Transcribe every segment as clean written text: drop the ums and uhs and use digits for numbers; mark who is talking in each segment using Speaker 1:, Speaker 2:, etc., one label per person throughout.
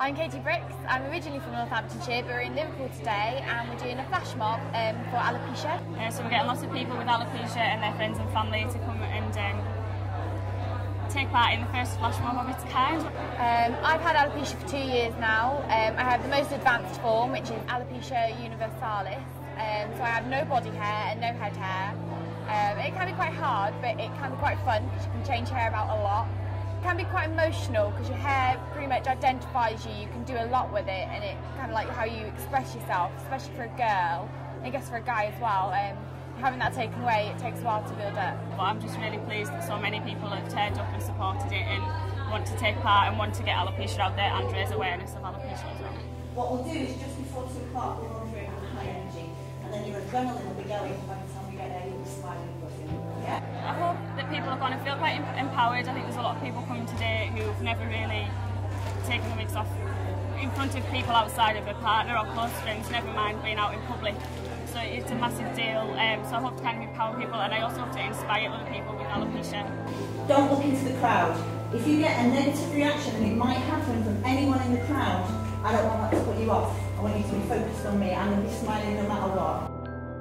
Speaker 1: I'm Katie Bricks. I'm originally from Northamptonshire, but we're in Liverpool today and we're doing a flash mob for alopecia.
Speaker 2: So we're getting lots of people with alopecia and their friends and family to come and take part in the first flash mob of its kind.
Speaker 1: I've had alopecia for 2 years now. I have the most advanced form, which is alopecia universalis. So I have no body hair and no head hair. It can be quite hard, but it can be quite fun because you can change hair about a lot. It can be quite emotional because your hair pretty much identifies you. You can do a lot with it, and it kind of like how you express yourself, especially for a girl, and I guess for a guy as well. Having that taken away, it takes a while to build up.
Speaker 2: But I'm just really pleased that so many people have turned up and supported it and want to take part and want to get alopecia out there and raise awareness of alopecia as well.
Speaker 3: What we'll do is just before 2 o'clock we'll run through it with high energy, and then your adrenaline will be going by the time we get there. You'll be smiling and buzzing. Yeah.
Speaker 2: I hope that people are going to feel quite empowered. I think there's a lot of people coming today who've never really taken the wigs off in front of people outside of a partner or close friends, never mind being out in public. So it's a massive deal, so I hope to kind of empower people, and I also hope to inspire other people with alopecia.
Speaker 3: Don't look into the crowd. If you get a negative reaction, and it might happen from anyone in the crowd, I don't want that to put you off. I want you to be focused on me. I'm going to be smiling no matter what.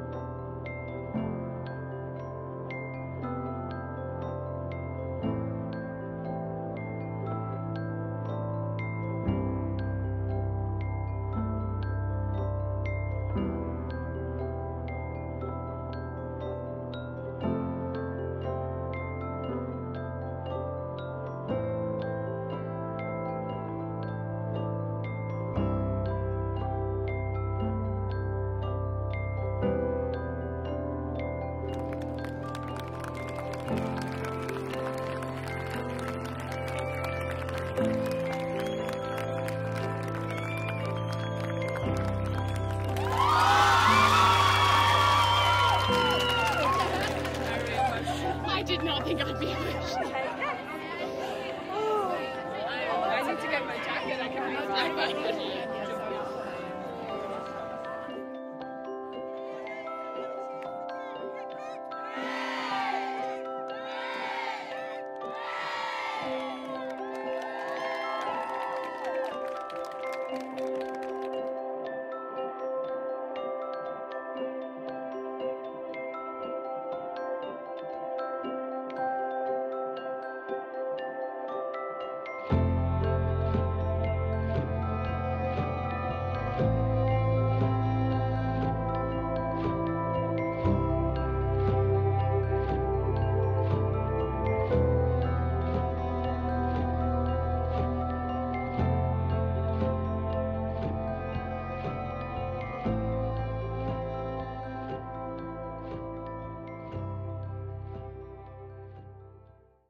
Speaker 4: I did not think I'd be emotional. I need to get my jacket. I can fly back.